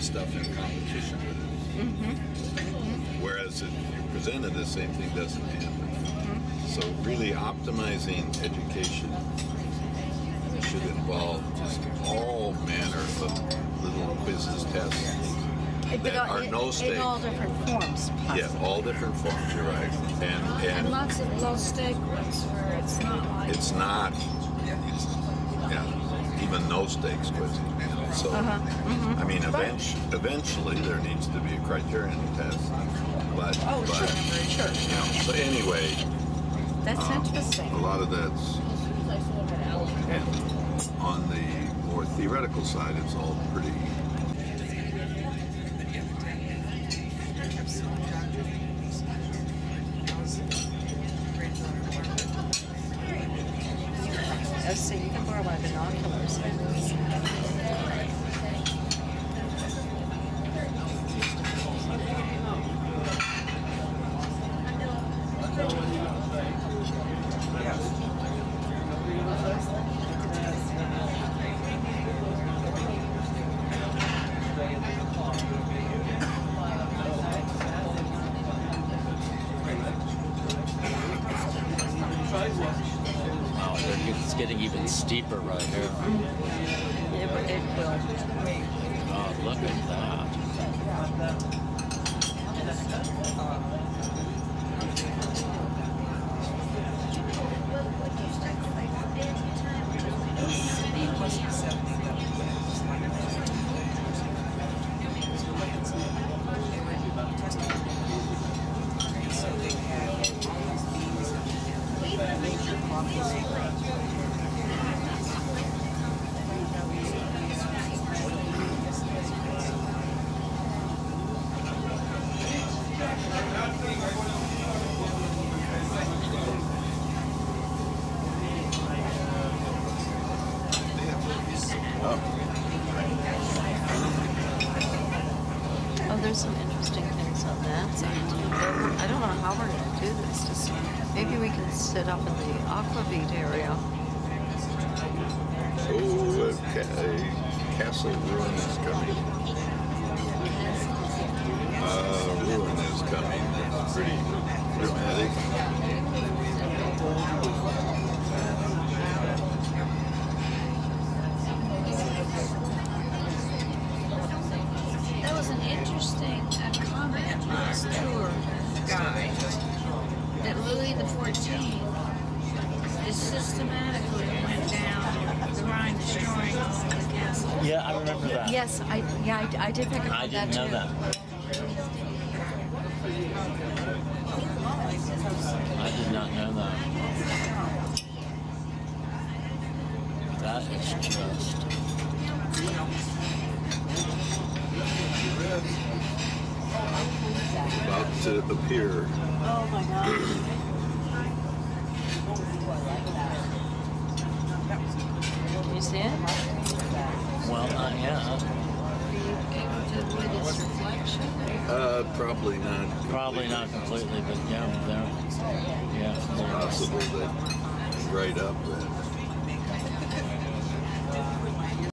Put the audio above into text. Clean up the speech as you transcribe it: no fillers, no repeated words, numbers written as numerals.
the stuff in competition with it. Whereas if you present it, the same thing doesn't happen. So really optimizing education should involve just all manner of little quizzes, tests that are no stakes. In all different forms, possibly. Yeah, all different forms, you're right. And lots of low stake ones where it's not like... It's not, even no stakes quizzing. So, I mean, eventually there needs to be a criterion test. But, Sure. So anyway, That's interesting. a lot of that's on the more theoretical side. It's all pretty. Let's see, you can borrow my binoculars. Wow, it's getting even steeper right here. It will. God, look at that. Oh, there's some interesting things on that side too. I don't know how we're going to do this. Just maybe we can sit up in the Aquavit area. Oh, a castle ruin is coming. Ruin is coming. It's pretty dramatic. That was an interesting comment on this tour guide that Louis XIV is systematically went down the Rhine destroying all the castles. Yeah, I remember that. Yes, I did pick up I on that didn't know too. that. I did not know that. That is just... About to appear. Oh my God. You see it? Well, yeah. With its reflection. Probably not. Probably not completely, but yeah, there. Yeah. Possible that right up that.